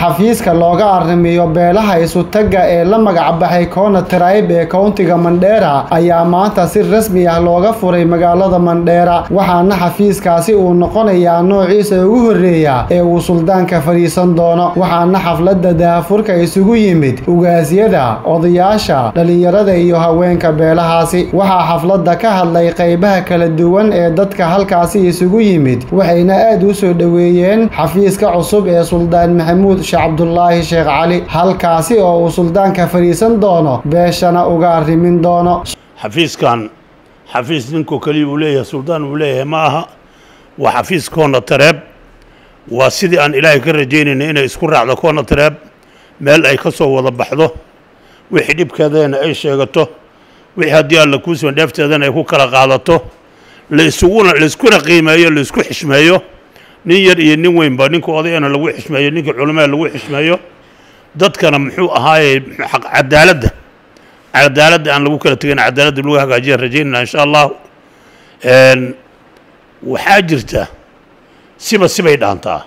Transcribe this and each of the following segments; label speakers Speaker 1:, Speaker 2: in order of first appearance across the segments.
Speaker 1: xafiiska looga arrimiyo beelaha isu tagga ee la magac baxay Kona Tribe ee countiga Mandera ayaa maanta si rasmi ah looga furay magaalada Mandera waxaana xafiiskaasi uu noqonayaa noociisa ugu horeeya ee uu suldaanka fariisan doono waxaana xafladda daafurka isugu yimid ugaasyada odayaasha dhalinyarada iyo haweenka beelahaasi waxaa xafladda ka hadlay qaybaha kala duwan ee dadka halkaasi isugu yimid waxayna aad u soo dhaweeyeen xafiiska cusub ee Suldaan Maxamuud Sheekh Cabdullaahi Sheekh Cali halkaasi oo uu suldaanka fariisan doono beeshana uga arrimin doono
Speaker 2: xafiiskan xafiis ninku kaliya uu leeyahay suldaan uu leeyahay ma aha waa xafiis Kona Tribe waa sidii aan ilaahay ka rajaynayna inay isku raacdo Kona Tribe meel ay ka soo wada baxdo wixii dhibkeedana ay sheegato wixii haddii alla ku soo dheefteedana ay ku kala qaadato la iskuna qiimeeyo la isku xishmeeyo nin yar iyo nin weynba ninka odayana lagu xishmeeyo ninka culimada lagu xishmeeyo dadkana muxuu ahaayay cadaaladda aan lagu kala tagayn cadaaladda lagu hagaajiyo rajaynayna insha Allah waxaa jirta sibay dhaantaa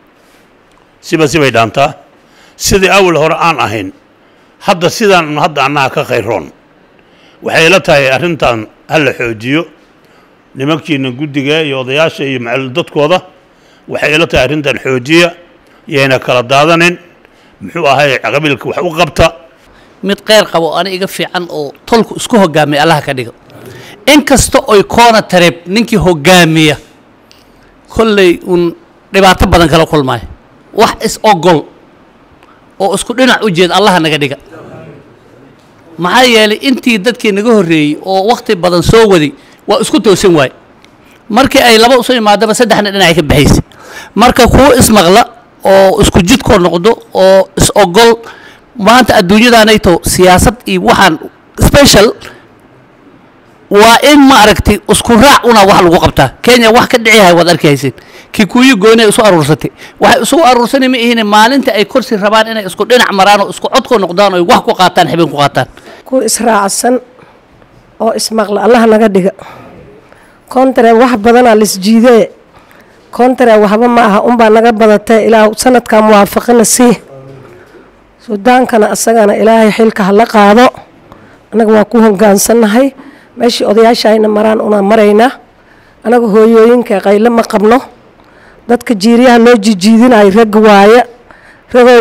Speaker 2: sidii awal hore aan ahayn hadda sidaan hadda annaga ka khayroon waxay la tahay arrintan hal xoojiyo nimankiina guddiga iyo odayaasha iyo macallin dadkooda waxay la tahay arrintan xoojiya yeena kala daadanin muxuu ahaayay qabiilka wax u qabta
Speaker 3: mid qeyr qabo ana iga fiican oo tolku isku hogaamay Allah ka dhigo in kasta oo Kona Tribe ninkii hogaamiya kullay un dhibaato badan kala kulmay wax is ogol oo isku dhinac u jeed Allah naga dhiga maxaa yeelay intii dadkii naga horeeyay oo waqti badan soo waday waa isku toosin waay markii ay laba soo imaadaba saddexna dhinac ka baxaysay marka kuwa ismaqla oo isku jidkood noqdo oo is ogol maanta adduunyadaanayto siyaasad iyo waxaan special waa in ma aragtay isku raac una wax lagu qabtaa Kenya wax ka dhiciyahay wad arkaysid Kikuyu gooni isu aruursatay waxay isu aruursanay ma ihine maalinta ay kursi rabaan inay isku dhinac maraan oo isku codko noqdaan oo wax ku qaataan xibin ku qaataan
Speaker 4: ku israacsan oo ismaqla Allah naga dhiga kontra wax badan la isjiiday kontra waxba ma aha baa naga badatay ilaa sanadka muwaafaqina si sudaankana asagana ilaahay xilka hala qaado anaga waa ku hogaansanahay meeshii odayaashayna maraan una marayna anaga hooyooyinka qaylo ma qabno dadka jiiriyaha loo jiidinaay rag waaya ragow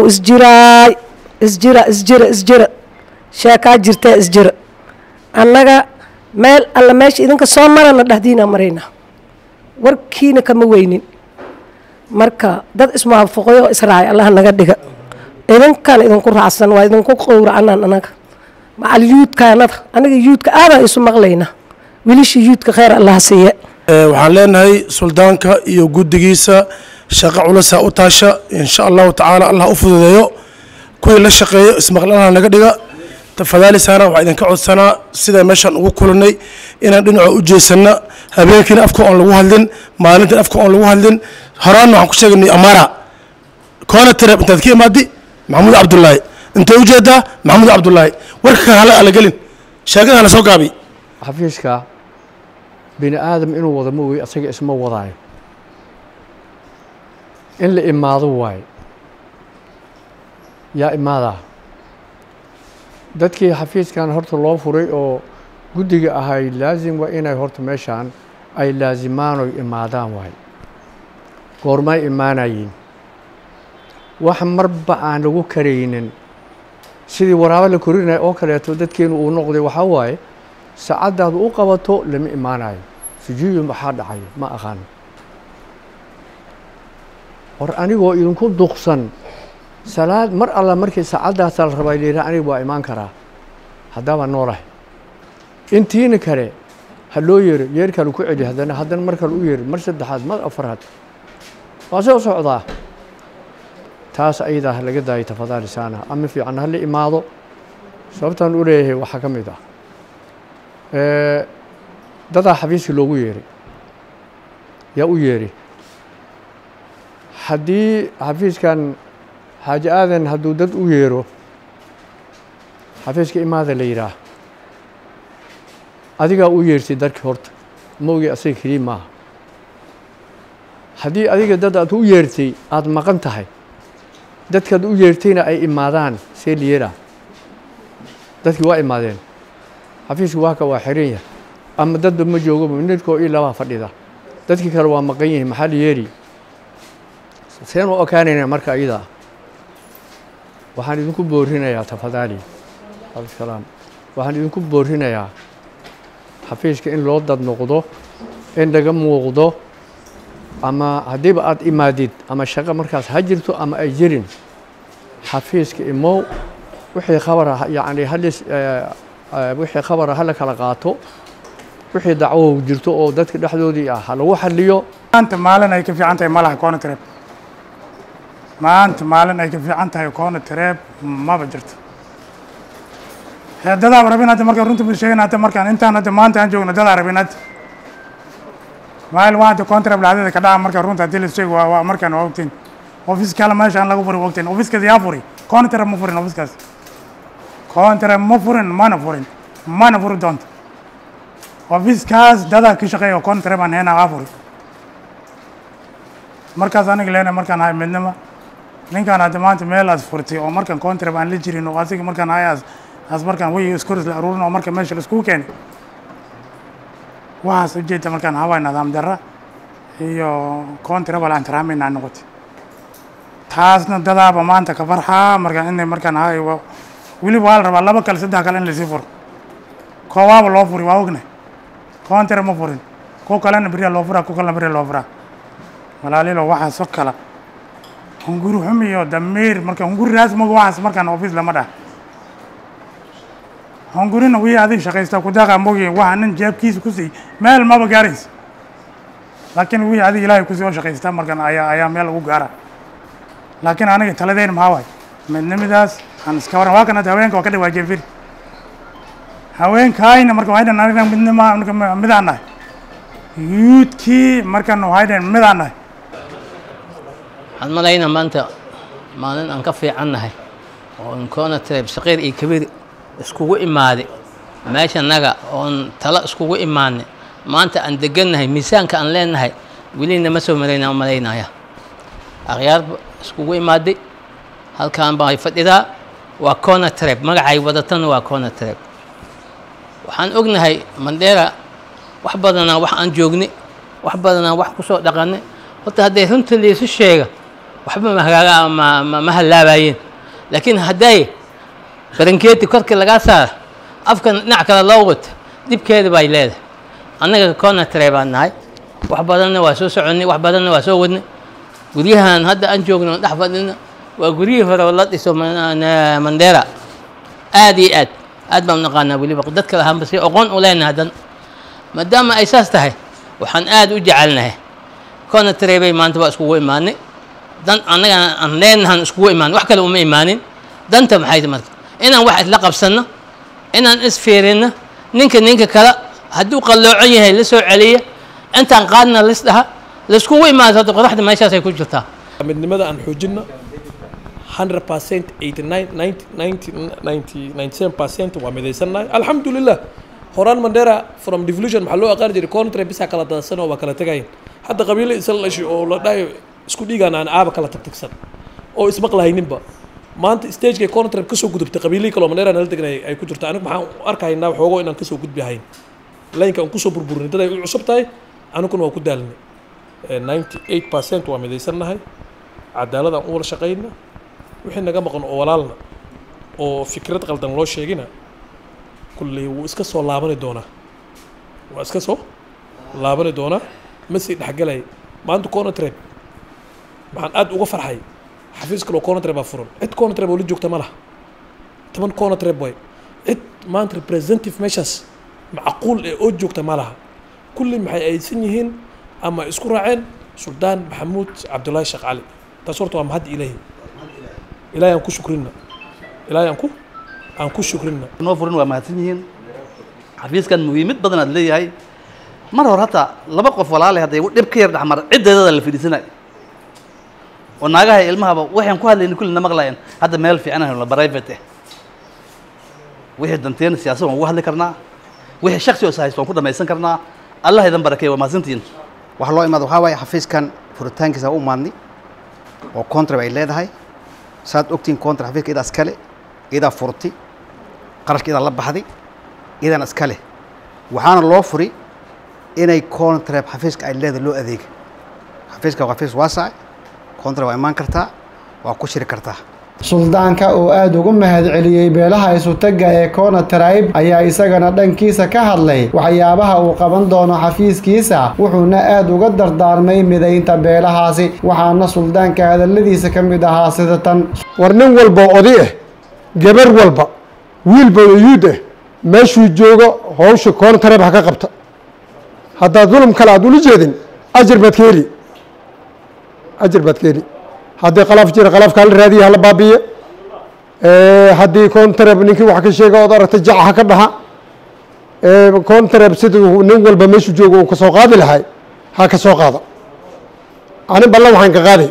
Speaker 4: isjira sheeka jirta isjira annaga meel alla meeshii idinka soo marana dhahdina marayna warkiina kama weynin marka dad ismaafaqo Israa'iil Allah naga dhiga idinkan idinku raacsan waa idinku qowracan anaga macal yuudkaanada aniga yuudka aad isu maqlayna wilishi yuudka khayr Allah siiya
Speaker 5: waxaan leenahay suldaanka iyo guddigiisa shaqo culus u taasha insha Allah ta'ala Allah u fududeeyo kuwii la shaqeeyo ismaqlaha naga dhiga tafadaalisana waxa idinka codsanaa sida meeshan ugu kulanay inaan dhinaca u jeesana habeenkii afka aan lagu hadlin maalinta afka aan lagu hadlin horaan waxaan ku sheegnay amara Kona Tribe intaad ka imaadi Maxamuud Cabdullaahi inta u jeeda Maxamuud Cabdullaahi warka hala galin sheegada la soo gaabi
Speaker 6: xafiiska bini aadam inuu wada mooy asaga isma wadaayo in la imaado waay yaa imaada dadkii xafiiskan horta loo furay oo guddiga ahay laazim waa inay horta meeshaan ay laazimaan oo imaadaan waay goormay imaanayeen wax marba aan lagu karaynin sidii waraabo la korinay oo kaleeto dadkeenu uu noqday waxa waaye saacadaad u qabato lama imaanayo sujuud waxa dhacay ma aqaan war anigoo idinku duqsan salaad mar alla markii saacadaas la rabay leeyahay anigu waa imaan karaa hadaba noolahay intiina kale haloo yeerka ku celi haddana marka uu yeer mar saddexaad mar afraad waa soo socdaa taas ayda laga daay tafadaalisana ama fiican hal imaado sababtan u leeyahay waxa ka mid ah dada xafiiska loogu yeeray yaa u yeeray haddii xafiiskan xaaji aadan hadduu dad u yeero xafiiska imaada la yidhaah adigaa u yeertay darkii horta moogi asaga keliya maaha haddii adiga dad aad u yeertay aad maqan tahay dadkaad u yeertayna ay imaadaan see liyeela dadkii waa imaadeen xafiiska waa ka waa xiran yahay ama dadba ma joogo nidkoo ii labaa fadhida dadkii kale waa maqan yihiin maxaa liyeeli seen u okaanaynaa marka iyada waxaan idinku boorinayaa tafadaali abdisalaam waxaan idinku boorinayaa xafiiska in loo dad noqdo in laga muuqdo ama haddiiba aad imaadid ama shaqo markaas ha jirto ama ay jirin xafiiska imow wixii khabar ah yacni wixii khabar ah hala kala qaato wixii dacwo jirto oo dadka dhexdoodii ah ha lagu xalliyo
Speaker 7: maanta maalin ay ka fiican tahay malaha koona tareeb maanta maalin ay ka fiican tahay koona tareeb maba jirto dadaa rabin hadda markaan runta sheegayna hadda markaan intaan hadda maanta aan joogno dadaa rabin hadda maal waa hadda koona tareeb lacagada ka dhaca markaan runta haddii la sheego waa markaan waa ogtiin office kale meeshaan lagu furi ogtiin office-kaas yaa furi koona tareeb ma furin office-kaas koona tareeb ma furin mana furi doonto office-kaas dadaa ka shaqeeya koona tareeb aan heenaa aa furi markaas aniga leena markaan hay midnima ninkaan hadda maanta meel aad furtay oo markaan koona tareeb aan la jirin oo asiga markaan hay as markaan way iskoris la aruurin oo marka meesha la iskugu keenay waxaas ujeedda markaan hawaa nidaam darra iyo koona tareeb aan taraamaynaa noqotay taasna dadaaba maanta ka farxaa markaan inay markaan hay weliba waa la rabaa laba kale saddex kale in lasii furo koowaaba loo furi waa ognay koona tareeb ma furin kuwa kalena beriyaa loo furaa kuwa kalena beriyaa loo furaa walaalilo waxaas oo kala hunguri xum iyo damiir marka hunguri raasmaga waxaas markaan office lama dhaha hungurina wii adig shaqaysta ku daqa mogi waxa nin jeebkiisa ku sii meel maba gaaraysa laakiin wii adig ilaahay ku soo shaqaysta markaan ayaa meel ugu gaara laakiin aniga taladeena maxaa waay midnimadaas aan iska waran waa kana haweenka waa ka dhawaajeen firi haweenkaayna marka waxay dhan aniga midnima midaan nahay yuudkii markaan waxay dhan midaan nahay
Speaker 8: waxaan malaynaa maanta maalin aan ka fiicannahay oo in koona tareeb saqiir iyo kabiir iskugu imaaday meesha naga oon talo iskugu imaanay maanta aan degannahay miisaanka aan leenahay welina ma soo maraynaa malaynaya akhyaar iskugu imaaday halkaan baa fadhidaa waa koona tareeb magacay wadatana waa koona tareeb waxaan ognahay Mandheera wax badanaa wax aan joognay wax badanaa wax ku soo dhaqanay horta hadday runta liisu sheega waxba ma hagaaga ma halaabayeen laakiin hadday barankeeti korka laga saar afkan dhinac kale loo wato dibkeeda bay leedahay annaga koona tareeb aan nahay wax badanna waa soo soconay wax badanna waa soo wadnay guryahan hadda aan joogno dhex fadhina waa guryihii hore oo la dhiso Mandheera aad iyo aad baan naqaanaa weliba dadka lahaanba si aqoon u leenahay hadan maadaama ay saas tahay waxaan aad u jecelnahay koona tareebay maanta waa iskugu imaanay dan annaga aan leenahan iskugu imaan wax kale uma imaanin danta maxay tahay marka inaan wax isla qabsanno inaan isfiirino ninka kale hadduu qalloocan yahay la soo celiya intaan qaadna lis dhaha la iskugu imaado hadda qoraxda meeshaas ay ku jirtaa
Speaker 9: midnimada aan xoojinno 100% 89 90 97% waa midaysannahay alxamdulilah horaan Mandheera from devolution maxaa loo aqaan jiray koona tareeb bisa kala daadsan oo waa kala tagayeen hadda qabiilo isla dhashay oo la dhahay isku dhigaan aan aaba kala tagtagsan oo ismaqlahayninba maanta stage-ka koona tareeb ka soo gudubtay qabiilihii kale oo Mandheera nala deganay ay ku jirto anigu maxaan arkaynaa waxoogo inaan ka soo gudbihayn laynka aan ku soo burburinay dad ay u cusub tahay aniguna waa ku daalnay 98% waa midaysannahay cadaalad aan u wada shaqaynaa wixii naga maqan oo walaalna oo fikrad qaldan loo sheegina kulley wuu iska soo laabani doonaa waa iska soo laabani doonaa ma sii dhexgalay maanta koona tareeb waxaan aad uga farxay xafiis kale oo koona tareeb baa furan cid koona tareeb oo la joogta ma laha 10 koona tareeb way cid maanta representative meeshaas macquul ee oo joogta ma laha kulli maxay aysan yihiin ama isku raaceen Suldaan Maxamuud Cabdullaahi Sheekh Cali taas horta waa mahad ilaahay aan ku shukrina ilaahay aan ku shukrina
Speaker 10: noo furin waa mahadsan yihiin xafiiskan muhiimad badan aad leeyahay mar hore hata laba qof walaal hadday dhib ka yar dhaxmar cideedada la fidisanaay oo naagaha ilmahaba waxaan ku hadlaynay kulina maqlayeen hadda meel fiican ah la private wixii danteen siyaasadda ugu hadli karnaa wixii shakhsi oo saaysto ku dhamaysan karnaa Allah idan barakeeyo waa mahadsantiin
Speaker 11: waxa loo imaado waxa way xafiiskan furitaankiisa u maadni oo contract ay leedahay saad ogtiin koontar xafiiska idaa iskale idaa furti qarashka idaa la baxday idan iskale waxaana loo furi inay koontar xafiiska ay leedahay loo adeega xafiiska waa xafiis waasac koontar waa imaan kartaa waa ku shiri kartaa
Speaker 1: suldaanka oo aad ugu mahadceliyey beelaha isutaga ee Kona Tribe ayaa isagana dhankiisa ka hadlay waxyaabaha uu qaban doono xafiiskiisa wuxuuna aad uga dardaarmay mideynta beelahaasi waxaana suldaanka hadaladiisa ka mid ahaa sida tan
Speaker 12: war nin walba oday ah gabar walba wiilba yuud ah meeshuu joogo hawsha Kona Tribe ha ka qabta hadda dulum kala aad ula jeedin ajir baad ka heli haddii qalaf jira qalafka la raadiya hala baabiye haddii koontareb ninkii wax ka sheega ood aragta jaca ha ka dhaha koontareb siduu nin walba meeshu joogo uu ka soo qaadi lahay ha ka soo qaada ani ballan waxaan ka qaaday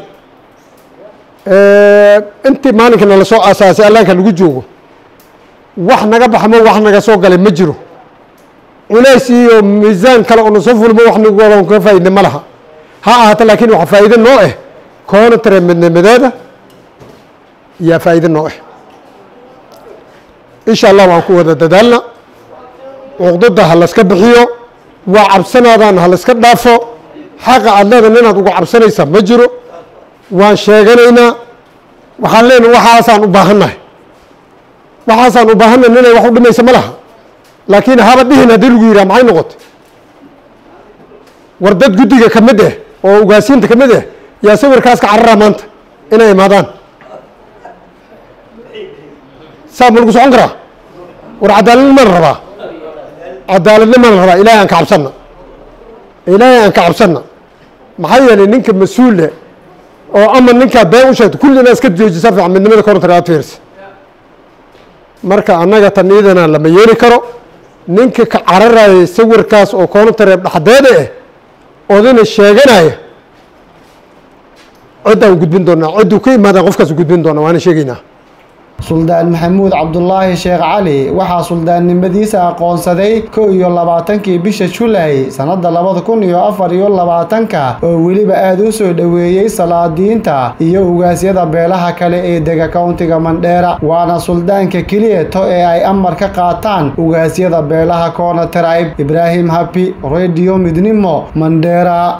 Speaker 12: intii maalinka nala soo aasaasay allaanka lagu joogo wax naga baxmo wax naga soo galay ma jiro culays iyo miisaan kale oo nasoo fulmo wax nagu waloon ka faa'iidna ma laha ha ahaato laakiin waxa faa'iido noo ah Kona Tribe midnimadeeda yaa faa'iido noo ah insha Allah waan ku wada dadaalna uqdada ha la iska bixiyo waa cabsanaadaan ha la iska dhaafo xaqa aad leedahay inaad ugu cabsanaysa ma jiro waan sheeganaynaa waxaan leenahay waxaasaan u baahannahay inay wax u dhimaysa ma laha laakiin haba dhihin haddii lagu yidhaha maxay noqotay war dad guddiga ka mid ah oo ugaasiinta ka mid ah yaa sawirkaas ka carara maanta inay imaadaan saa ma lagu socon karaa war cadaaladnima la rabaa ilaahay aan ka cabsanna maxaa yeelay ninka mas-uule oo ama ninkaa been u sheegto kulli inaa iska joojisa fiican midnimada Kona Tribe aad fiirsa marka annaga tan iidana lama yeeli karo ninka ka cararaya sawirkaas oo Kona Tribe dhexdeeda ah odina sheeganaya عدة وجودين دونا عدة كي ماذا قفكس وجودين دونا وأنا شيءنا
Speaker 1: سلطان محمود عبد الله شيخ علي وحى سلطان نمديسة قون صدي كو يلا بعتنك بيش شلعي سند لبض كون يوفر يلا بعتنك ولي بقادوس دويي صلاة دين تا يوجاسية بيلها كله دقة كونتي كمان ديرا وأنا سلطان ككلية تو أي أمر كقاطان وجاسية بيلها Kona Tribe إبراهيم هابي راديو مدنيمو منديرا